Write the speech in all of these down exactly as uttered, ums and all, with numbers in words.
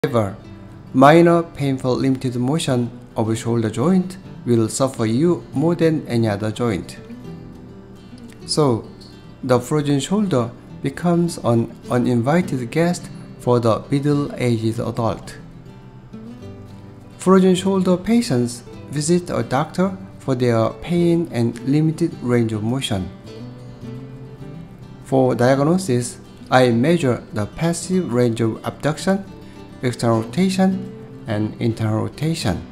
However, minor painful limited motion of a shoulder joint will suffer you more than any other joint. So, the frozen shoulder becomes an uninvited guest for the middle-aged adult. Frozen shoulder patients visit a doctor for their pain and limited range of motion. For diagnosis, I measure the passive range of abduction, external rotation, and internal rotation.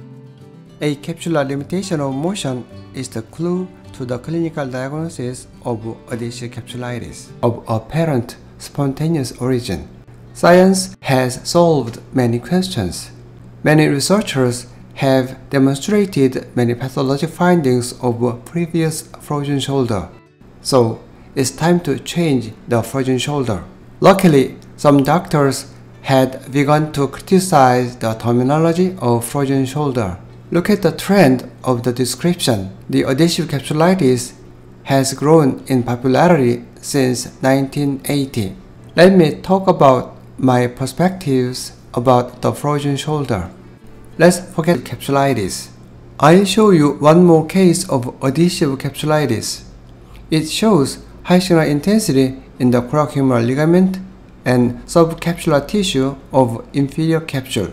A capsular limitation of motion is the clue to the clinical diagnosis of adhesive capsulitis of apparent spontaneous origin. Science has solved many questions. Many researchers have demonstrated many pathologic findings of previous frozen shoulder. So, it's time to change the frozen shoulder. Luckily, some doctors had begun to criticize the terminology of frozen shoulder. Look at the trend of the description. The adhesive capsulitis has grown in popularity since nineteen eighty. Let me talk about my perspectives about the frozen shoulder. Let's forget capsulitis. I'll show you one more case of adhesive capsulitis. It shows high signal intensity in the coracohumeral ligament and subcapsular tissue of inferior capsule,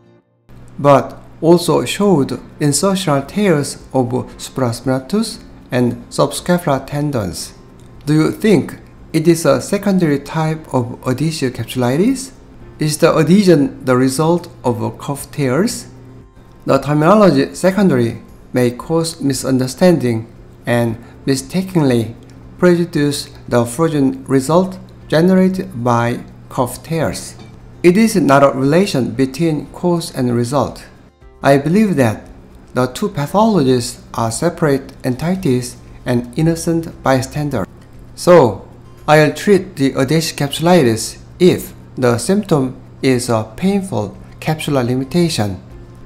but also showed insertional tears of supraspinatus and subscapular tendons. Do you think it is a secondary type of adhesive capsulitis? Is the adhesion the result of cuff tears? The terminology secondary may cause misunderstanding and mistakenly prejudice the frozen result generated by cuff tears. It is not a relation between cause and result. I believe that the two pathologies are separate entities and innocent bystanders. So, I'll treat the adhesive capsulitis if the symptom is a painful capsular limitation.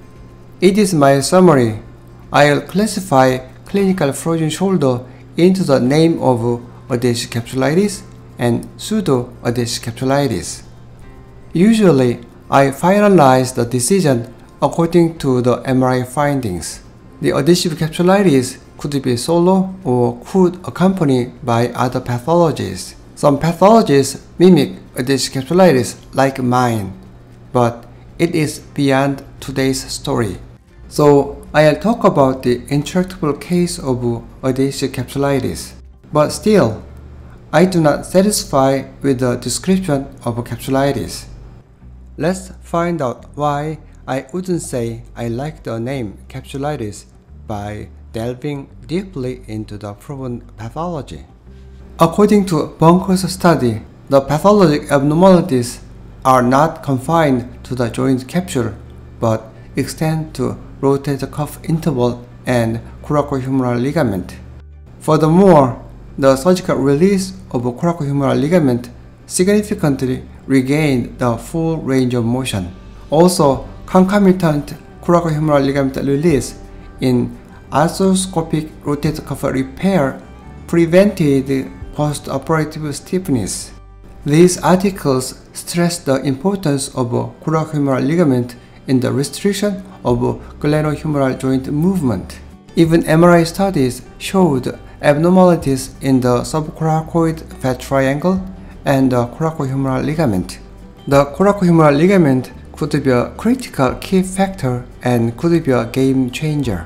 It is my summary. I'll classify clinical frozen shoulder into the name of adhesive capsulitis and pseudo-adhesive capsulitis. Usually, I finalize the decision according to the M R I findings. The adhesive capsulitis could be solo or could accompany by other pathologies. Some pathologies mimic adhesive capsulitis like mine, but it is beyond today's story. So I'll talk about the intractable case of adhesive capsulitis. But still, I do not satisfy with the description of capsulitis. Let's find out why I wouldn't say I like the name capsulitis by delving deeply into the proven pathology. According to Bunker's study, the pathologic abnormalities are not confined to the joint capsule, but extend to rotator cuff interval and coracohumeral ligament. Furthermore, the surgical release of coracohumeral ligament significantly regained the full range of motion. Also, concomitant coracohumeral ligament release in arthroscopic rotator cuff repair prevented post-operative stiffness. These articles stress the importance of coracohumeral ligament in the restriction of glenohumeral joint movement. Even M R I studies showed abnormalities in the subcoracoid fat triangle and the coracohumeral ligament. The coracohumeral ligament could be a critical key factor and could be a game changer.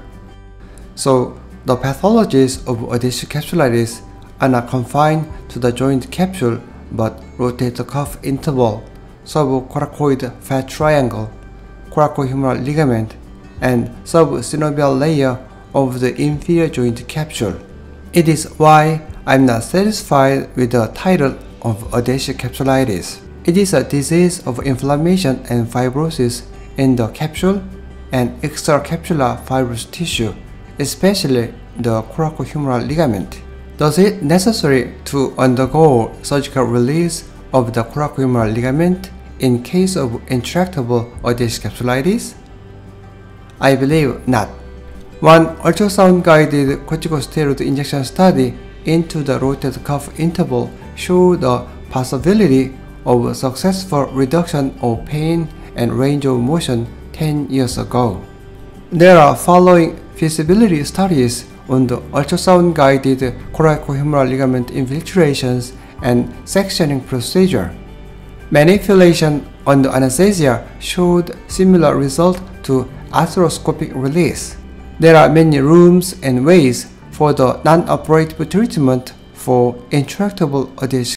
So, the pathologies of adhesive capsulitis are not confined to the joint capsule but rotator cuff interval, subcoracoid fat triangle, coracohumeral ligament, and subsynovial layer of the inferior joint capsule. It is why I'm not satisfied with the title of adhesive capsulitis. It is a disease of inflammation and fibrosis in the capsule and extracapsular fibrous tissue, especially the coracohumeral ligament. Does it necessary to undergo surgical release of the coracohumeral ligament in case of intractable adhesive capsulitis? I believe not. One ultrasound-guided corticosteroid injection study into the rotator cuff interval showed the possibility of successful reduction of pain and range of motion ten years ago. There are following feasibility studies on the ultrasound-guided coracohumeral ligament infiltrations and sectioning procedure. Manipulation under anesthesia showed similar result to arthroscopic release. There are many rooms and ways for the non-operative treatment for intractable adhesive